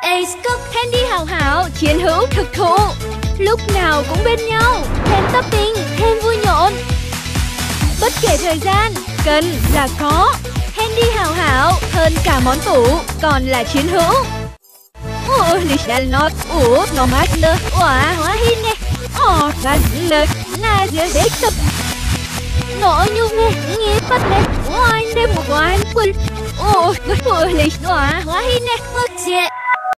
Ace Cook, Handy Hảo Hảo, chiến hữu thực thụ. Lúc nào cũng bên nhau, thêm topping, thêm vui nhộn. Bất kể thời gian, cần là có. Handy Hảo Hảo, hơn cả món tủ, còn là chiến hữu. lịch đã lót, nó mát lơ, hóa hin nè. Và lợt, là dưới đế tập. Nó nhung nè, nghe bắt nè, oanh đêm một oanh quân. Lịch hóa hin nè, mất dễ.